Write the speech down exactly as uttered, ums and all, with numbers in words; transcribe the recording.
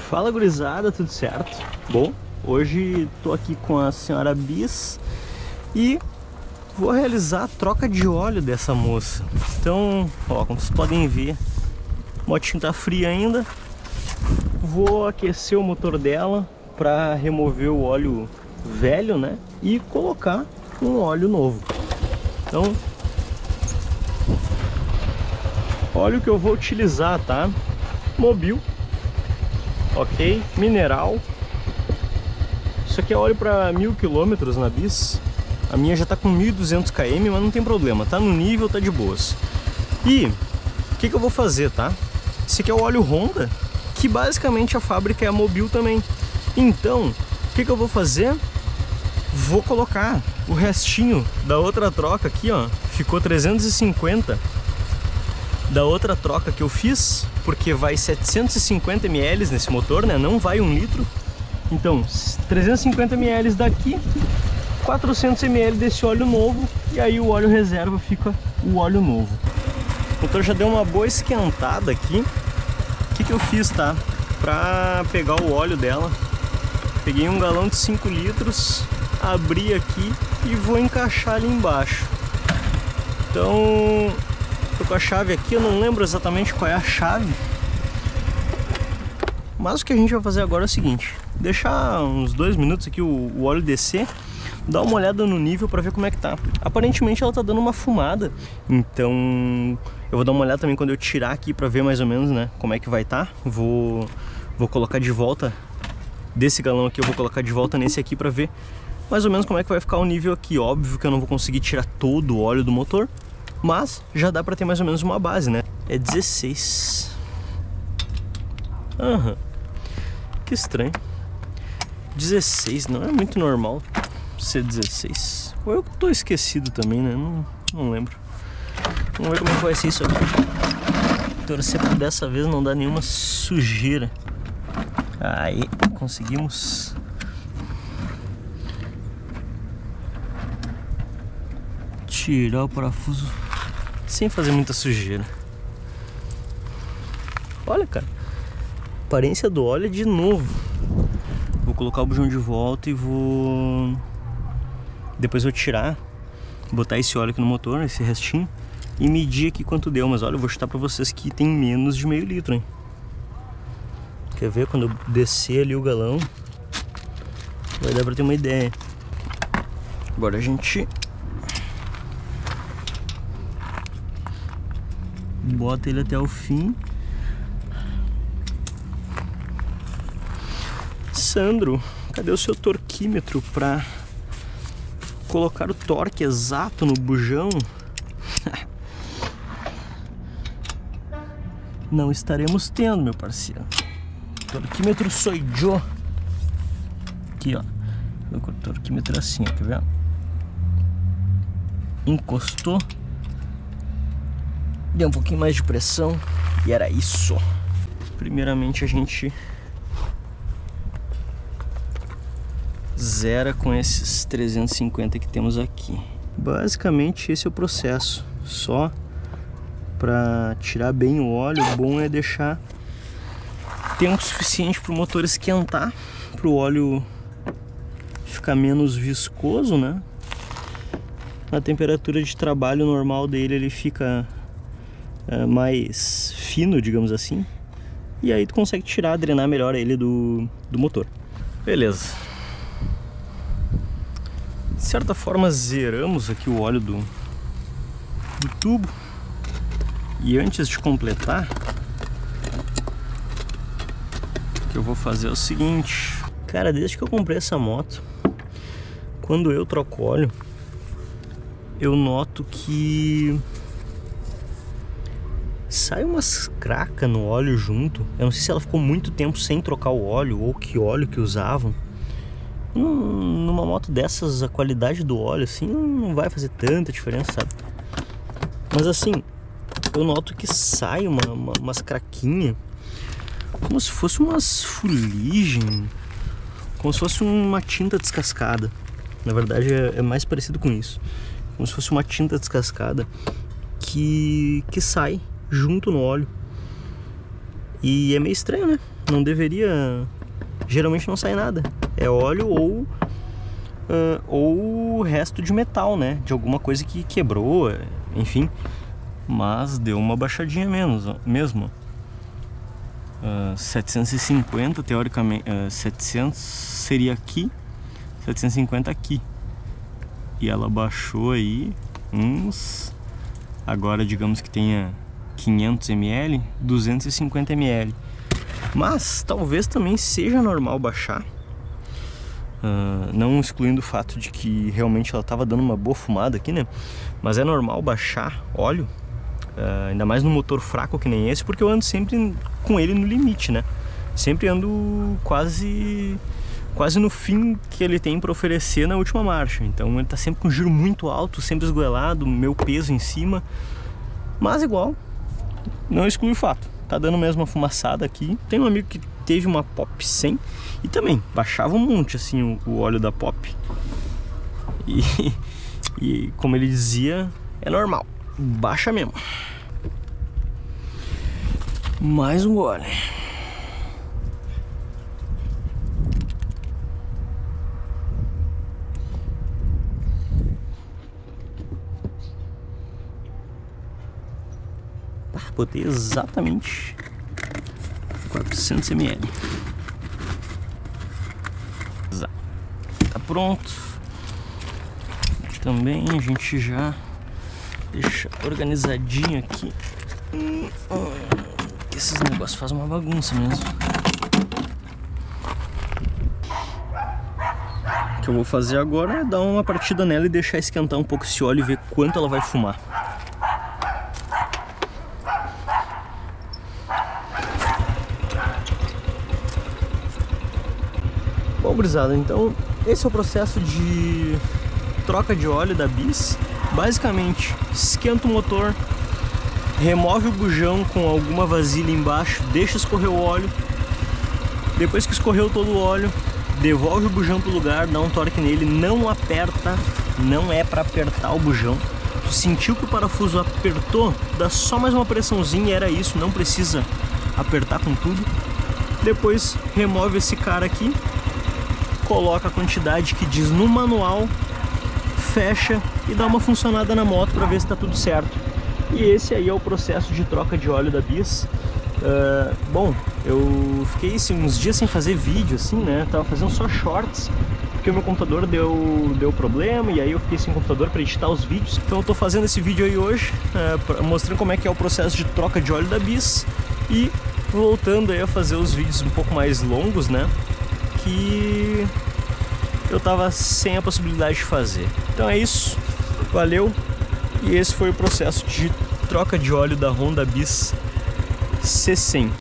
Fala gurizada, tudo certo? Bom, hoje tô aqui com a senhora Bis e vou realizar a troca de óleo dessa moça. Então, ó, como vocês podem ver, a motinha tá fria ainda. Vou aquecer o motor dela para remover o óleo velho, né? E colocar um óleo novo. Então, óleo que eu vou utilizar, tá? Mobil. Ok, mineral. Isso aqui é óleo para mil quilômetros na Bis. A minha já tá com mil e duzentos quilômetros, mas não tem problema, tá no nível, tá de boas. E o que que eu vou fazer, tá? Esse aqui é o óleo Honda, que basicamente a fábrica é a Mobil também. Então, o que que eu vou fazer? Vou colocar o restinho da outra troca aqui, ó. Ficou trezentos e cinquenta da outra troca que eu fiz, porque vai setecentos e cinquenta mililitros nesse motor, né? Não vai um litro. Então, trezentos e cinquenta mililitros daqui, quatrocentos mililitros desse óleo novo, e aí o óleo reserva fica o óleo novo. O motor já deu uma boa esquentada aqui. O que que eu fiz, tá? Pra pegar o óleo dela, peguei um galão de cinco litros, abri aqui e vou encaixar ali embaixo. Então, tô com a chave aqui, eu não lembro exatamente qual é a chave, mas o que a gente vai fazer agora é o seguinte: deixar uns dois minutos aqui o, o óleo descer, dar uma olhada no nível para ver como é que tá. Aparentemente ela tá dando uma fumada, então eu vou dar uma olhada também quando eu tirar aqui para ver mais ou menos, né, como é que vai tá. Vou, vou colocar de volta desse galão aqui, eu vou colocar de volta nesse aqui para ver mais ou menos como é que vai ficar o nível aqui. Óbvio que eu não vou conseguir tirar todo o óleo do motor, mas já dá pra ter mais ou menos uma base, né? É dezesseis. Aham. Uhum. Que estranho. dezesseis, não é muito normal ser dezesseis. Ou eu tô esquecido também, né? Não, não lembro. Vamos ver como é que vai ser isso aqui. Torcer pra dessa vez não dar nenhuma sujeira. Aí, conseguimos. Tirar o parafuso sem fazer muita sujeira. Olha, cara, a aparência do óleo é de novo. Vou colocar o bujão de volta e vou... Depois vou tirar, botar esse óleo aqui no motor, esse restinho, e medir aqui quanto deu. Mas olha, eu vou chutar pra vocês que tem menos de meio litro, hein? Quer ver? Quando eu descer ali o galão, vai dar pra ter uma ideia. Agora a gente bota ele até o fim. Sandro, cadê o seu torquímetro para colocar o torque exato no bujão? Não estaremos tendo, meu parceiro. Torquímetro sou eu. Aqui, ó. O torquímetro assim, ó, quer ver? Encostou, deu um pouquinho mais de pressão e era isso. Primeiramente a gente zera com esses trezentos e cinquenta que temos aqui. Basicamente esse é o processo. Só para tirar bem o óleo, o bom é deixar tempo suficiente para o motor esquentar, para o óleo ficar menos viscoso, né? Na temperatura de trabalho normal dele ele fica é, mais fino, digamos assim, e aí tu consegue tirar, drenar melhor ele do, do motor. Beleza. De certa forma zeramos aqui o óleo do, do tubo. E antes de completar, o que eu vou fazer é o seguinte. Cara, desde que eu comprei essa moto, quando eu troco óleo, eu noto que sai umas cracas no óleo junto. Eu não sei se ela ficou muito tempo sem trocar o óleo ou que óleo que usavam. Num, numa moto dessas, a qualidade do óleo assim não vai fazer tanta diferença, sabe? Mas assim, eu noto que sai uma, uma, umas craquinhas, como se fosse umas fuligem, como se fosse uma tinta descascada. Na verdade é, é mais parecido com isso. Como se fosse uma tinta descascada que, que sai junto no óleo. E é meio estranho, né? Não deveria... Geralmente não sai nada. É óleo ou... Uh, ou resto de metal, né? De alguma coisa que quebrou, enfim. Mas deu uma baixadinha menos, ó, mesmo. Uh, setecentos e cinquenta, teoricamente, uh, setecentos seria aqui, setecentos e cinquenta aqui. E ela baixou aí uns... Agora digamos que tenha quinhentos mililitros, duzentos e cinquenta mililitros. Mas talvez também seja normal baixar. Uh, não excluindo o fato de que realmente ela estava dando uma boa fumada aqui, né? Mas é normal baixar óleo, uh, ainda mais no motor fraco que nem esse, porque eu ando sempre com ele no limite, né? Sempre ando quase quase no fim que ele tem para oferecer na última marcha. Então ele tá sempre com um giro muito alto, sempre esgoelado, meu peso em cima. Mas igual, não exclui o fato. Tá dando mesmo uma fumaçada aqui. Tem um amigo que teve uma Pop cem e também baixava um monte assim o, o óleo da Pop. E, e como ele dizia, é normal, baixa mesmo. Mais um gole. Ah, botei exatamente quatrocentos mililitros. Tá pronto. Também a gente já deixa organizadinho aqui. Hum, esses negócios fazem uma bagunça mesmo. O que eu vou fazer agora é dar uma partida nela e deixar esquentar um pouco esse óleo e ver quanto ela vai fumar. Bom, gurizada, então esse é o processo de troca de óleo da Bis. Basicamente, esquenta o motor, remove o bujão com alguma vasilha embaixo, deixa escorrer o óleo. Depois que escorreu todo o óleo, devolve o bujão pro lugar, dá um torque nele, não aperta, não é para apertar o bujão. Tu sentiu que o parafuso apertou, dá só mais uma pressãozinha, era isso, não precisa apertar com tudo. Depois remove esse cara aqui, coloca a quantidade que diz no manual, fecha e dá uma funcionada na moto para ver se está tudo certo. E esse aí é o processo de troca de óleo da Bis. Uh, bom, eu fiquei assim, uns dias sem fazer vídeo, assim, né? Tava fazendo só shorts, porque o meu computador deu, deu problema, e aí eu fiquei sem computador para editar os vídeos. Então eu tô fazendo esse vídeo aí hoje, uh, pra, mostrando como é que é o processo de troca de óleo da Bis, e voltando aí a fazer os vídeos um pouco mais longos, né? Que eu tava sem a possibilidade de fazer. Então é isso, valeu, e esse foi o processo de troca de óleo da Honda Bis C cem.